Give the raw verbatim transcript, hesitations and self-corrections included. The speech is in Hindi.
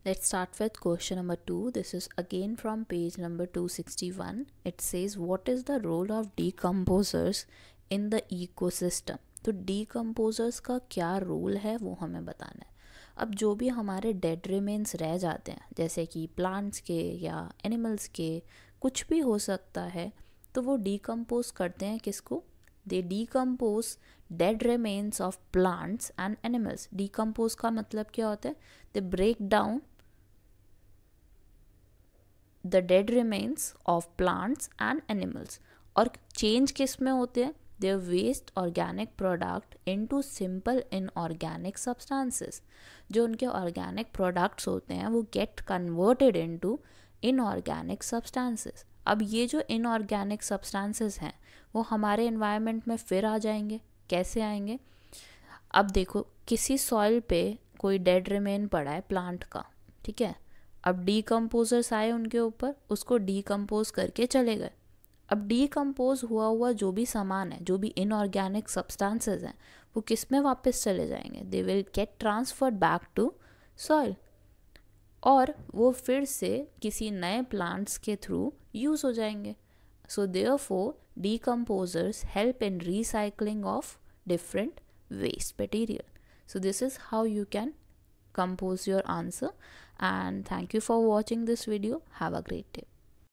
Let's start with question number two. This is again from page number two sixty-one. It says, what is the role of decomposers in the ecosystem? तो decomposers का क्या रोल है वो हमें बताना है. अब जो भी हमारे डेड रिमेन्स रह जाते हैं, जैसे कि प्लांट्स के या एनिमल्स के, कुछ भी हो सकता है, तो वो डिकम्पोज करते हैं किसको? They decompose dead remains of plants and animals. Decompose का मतलब क्या होता है? They break down the dead remains of plants and animals. और चेंज किस में होते हैं? Their waste organic product into simple inorganic substances. जो उनके ऑर्गेनिक प्रोडक्ट्स होते हैं वो get converted into inorganic substances. अब ये जो इनऑर्गेनिक सब्सटेंसेस हैं वो हमारे एनवायरनमेंट में फिर आ जाएंगे. कैसे आएंगे? अब देखो, किसी सॉइल पे कोई डेड रिमेन पड़ा है प्लांट का, ठीक है. अब डीकम्पोजर्स आए उनके ऊपर, उसको डीकम्पोज करके चले गए. अब डीकम्पोज हुआ हुआ जो भी सामान है, जो भी इनऑर्गेनिक सब्सटेंसेस हैं, वो किस में वापस चले जाएंगे? They will get transferred back to soil. और वो फिर से किसी नए प्लांट्स के थ्रू यूज़ हो जाएंगे. So therefore decomposers help in recycling of different waste material. So this is how you can compose your answer, and thank you for watching this video. Have a great day.